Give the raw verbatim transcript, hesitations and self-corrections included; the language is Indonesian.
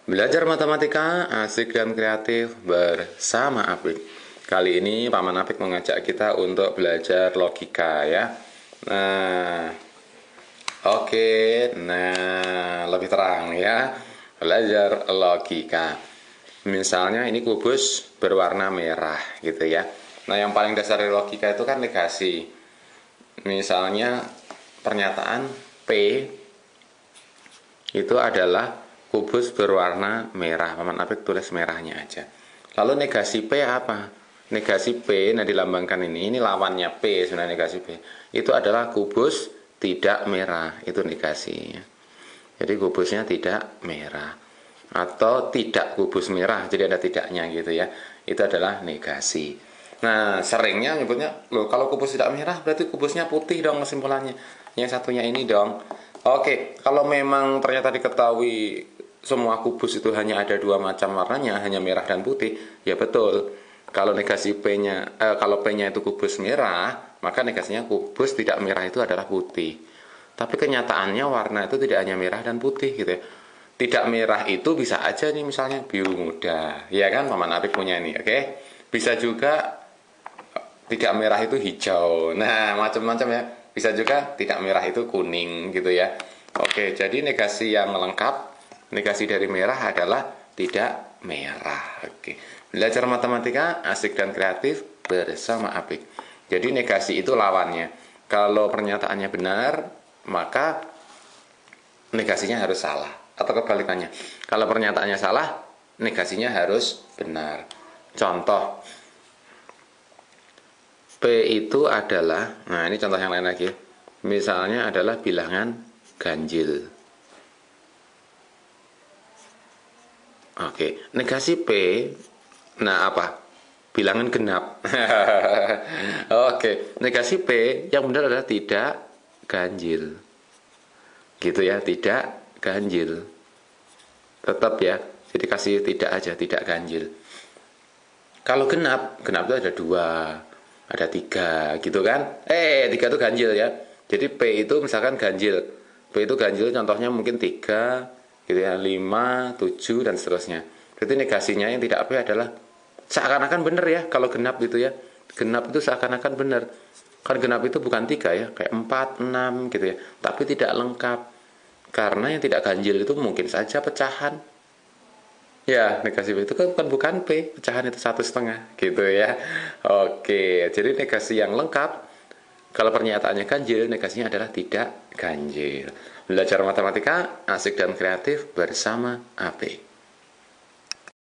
Belajar matematika asik dan kreatif bersama Apik. Kali ini Paman Apik mengajak kita untuk belajar logika ya. Nah, oke, nah lebih terang ya. Belajar logika. Misalnya ini kubus berwarna merah gitu ya. Nah, yang paling dasar dari logika itu kan negasi. Misalnya pernyataan P itu adalah kubus berwarna merah. Paman Apik tulis merahnya aja. Lalu negasi P apa? Negasi P, nah dilambangkan ini, ini lawannya P sebenarnya negasi P. Itu adalah kubus tidak merah, itu negasinya. Jadi kubusnya tidak merah. Atau tidak kubus merah, jadi ada tidaknya gitu ya. Itu adalah negasi. Nah, seringnya nyebutnya, loh kalau kubus tidak merah berarti kubusnya putih dong kesimpulannya. Yang satunya ini dong. Oke, kalau memang ternyata diketahui semua kubus itu hanya ada dua macam warnanya, hanya merah dan putih, ya betul. Kalau negasi P-nya, eh, kalau P-nya itu kubus merah, maka negasinya kubus tidak merah itu adalah putih. Tapi kenyataannya warna itu tidak hanya merah dan putih gitu ya. Tidak merah itu bisa aja nih misalnya biru muda, ya kan Paman Apik punya ini, oke? Bisa juga tidak merah itu hijau. Nah, macam-macam ya. Bisa juga tidak merah itu kuning gitu ya. Oke, jadi negasi yang lengkap, negasi dari merah adalah tidak merah. Oke. Belajar matematika asik dan kreatif bersama Apik. Jadi negasi itu lawannya. Kalau pernyataannya benar, maka negasinya harus salah. Atau kebalikannya. Kalau pernyataannya salah, negasinya harus benar. Contoh, P itu adalah, nah ini contoh yang lain lagi. Misalnya adalah bilangan ganjil. Oke, negasi P, nah apa? Bilangan genap. Oke, negasi P yang benar adalah tidak ganjil. Gitu ya, tidak ganjil. Tetap ya, jadi kasih tidak aja, tidak ganjil. Kalau genap, genap itu ada dua, ada tiga gitu kan. Eh, tiga itu ganjil ya. Jadi P itu misalkan ganjil. P itu ganjil contohnya mungkin tiga, gitu ya, lima, tujuh, dan seterusnya. Jadi negasinya yang tidak P adalah seakan-akan benar ya kalau genap gitu ya. Genap itu seakan-akan benar. Kan genap itu bukan tiga ya, kayak empat, enam gitu ya. Tapi tidak lengkap. Karena yang tidak ganjil itu mungkin saja pecahan. Ya, negasi P itu kan bukan, bukan P, pecahan itu satu setengah gitu ya. Oke, jadi negasi yang lengkap, kalau pernyataannya ganjil, negasinya adalah tidak ganjil. Belajar matematika asik dan kreatif bersama Apik.